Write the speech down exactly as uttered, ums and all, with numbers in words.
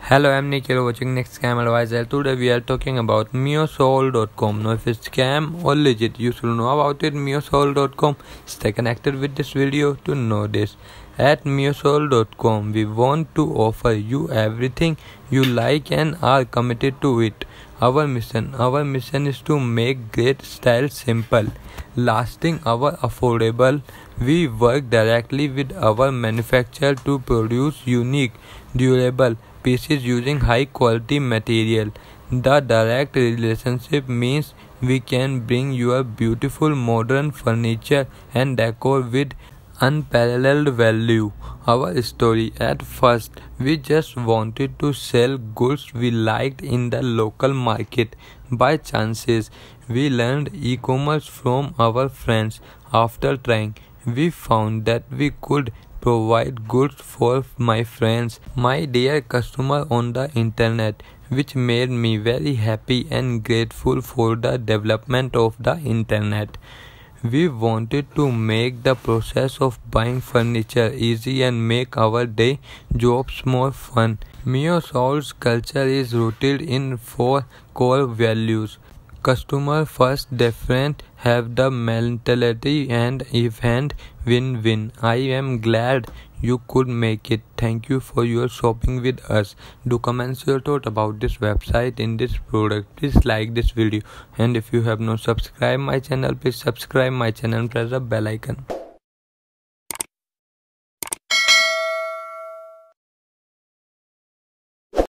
Hello, I'm Nick. You're watching Next Scam Advisor. Today we are talking about Meosoul dot com. Now, if it's scam or legit, you should know about it. Meosoul dot com. Stay connected with this video to know this. At Meosoul dot com, we want to offer you everything you like and are committed to it. Our mission, our mission is to make great style simple, lasting, our affordable. We work directly with our manufacturer to produce unique, durable pieces using high quality material. The direct relationship means we can bring you beautiful modern furniture and decor with unparalleled value. Our story: at first, we just wanted to sell goods we liked in the local market. By chances, we learned e-commerce from our friends. After trying, we found that we could provide goods for my friends, my dear customer on the internet, which made me very happy and grateful for the development of the internet. We wanted to make the process of buying furniture easy and make our day jobs more fun. Meosoul's culture is rooted in four core values: customer first, different, have the mentality, and event win-win. I am glad you could make it. Thank you for your shopping with us. Do comment your thought about this website in this product. Please like this video, and if you have not subscribed my channel, please subscribe my channel and press the bell icon.